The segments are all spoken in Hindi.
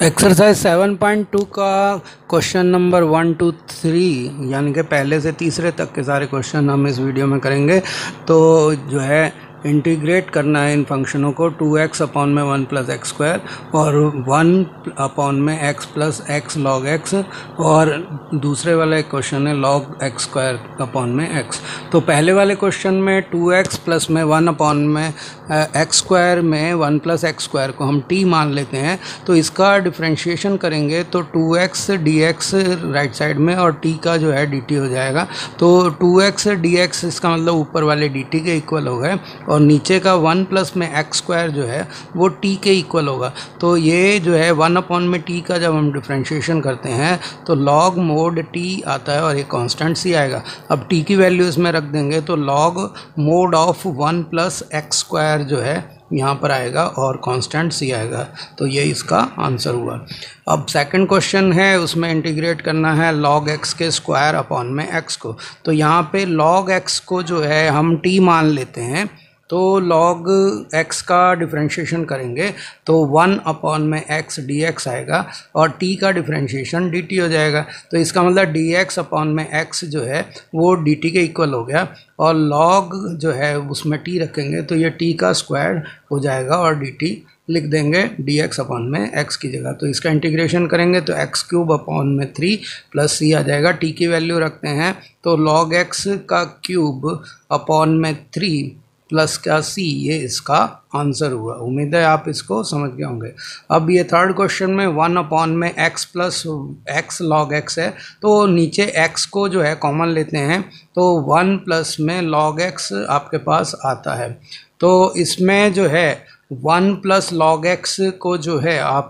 एक्सरसाइज 7.2 का क्वेश्चन नंबर 1 2 3 यानी कि पहले से तीसरे तक के सारे क्वेश्चन हम इस वीडियो में करेंगे। तो जो है इंटीग्रेट करना है इन फंक्शनों को 2x अपॉन में 1 प्लस एक्स स्क्वायर और 1 अपॉन में x plus x log x, और दूसरे वाला एक क्वेश्चन है लॉग एक्स स्क्वायर अपॉन में x। तो पहले वाले क्वेश्चन में 2x प्लस में 1 अपॉन में एक्स स्क्वायर में 1 प्लस एक्स स्क्वायर को हम t मान लेते हैं। तो इसका डिफ्रेंशिएशन करेंगे तो 2x dx राइट साइड में और t का जो है dt हो जाएगा। तो 2x dx इसका मतलब ऊपर वाले dt के इक्वल हो गए और नीचे का 1 प्लस में एक्स स्क्वायर जो है वो t के इक्वल होगा। तो ये जो है 1 अपॉन में t का जब हम डिफ्रेंशिएशन करते हैं तो log मोड t आता है और ये कांस्टेंट सी आएगा। अब t की वैल्यू इसमें रख देंगे तो log mod of 1 plus x square जो है यहाँ पर आएगा और कांस्टेंट सी आएगा। तो ये इसका आंसर हुआ। अब सेकंड क्वेश्चन है, उसमें इंटीग्रेट करना है log x के स्क्वायर अपॉन में x को। तो यहाँ पे log x को जो है हम t मान लेते हैं, तो log x का डिफ्रेंशिएशन करेंगे तो 1 अपॉन में x dx आएगा और t का डिफ्रेंशिएशन dt हो जाएगा। तो इसका मतलब dx अपॉन में x जो है वो dt के इक्वल हो गया और log जो है उसमें t रखेंगे तो ये t का स्क्वायर हो जाएगा और dt लिख देंगे dx अपॉन में x की जगह। तो इसका इंटीग्रेशन करेंगे तो x क्यूब अपॉन में 3 प्लस c आ जाएगा। t की वैल्यू रखते हैं तो log x का क्यूब अपॉन में 3 प्लस का c, ये इसका आंसर हुआ। उम्मीद है आप इसको समझ गए होंगे। अब ये थर्ड क्वेश्चन में 1 अपॉन में x plus x log x है, तो नीचे x को जो है कॉमन लेते हैं तो 1 प्लस में log x आपके पास आता है। तो इसमें जो है 1 प्लस log x को जो है आप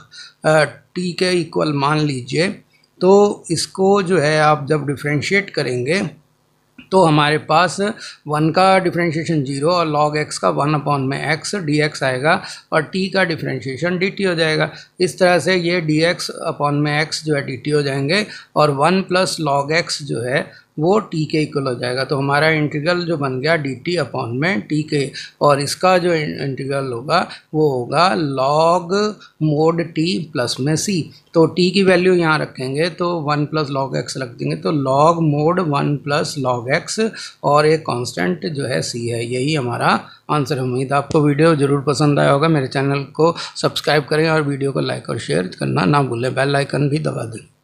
t के इक्वल मान लीजिए। तो इसको जो है आप जब डिफ्रेंशिएट करेंगे तो हमारे पास 1 का डिफ्रेंशिएशन 0 और log x का 1 अपॉन में x dx आएगा और t का डिफ्रेंशिएशन dt हो जाएगा। इस तरह से ये dx अपॉन में x जो है dt हो जाएंगे और 1 प्लस log x जो है वो t के इक्वल हो जाएगा। तो हमारा इंटीग्रल जो बन गया dt अपॉन में t के, और इसका जो इंटीग्रल होगा वो होगा log मोड t प्लस में c। तो t की वैल्यू यहाँ रखेंगे तो 1 प्लस log x रख देंगे तो log mod 1 plus log x और एक कांस्टेंट जो है c है। यही हमारा आंसर है। उम्मीद आपको वीडियो ज़रूर पसंद आया होगा। मेरे चैनल को सब्सक्राइब करें और वीडियो को लाइक और शेयर करना ना भूलें। बेल आइकन भी दबा दें।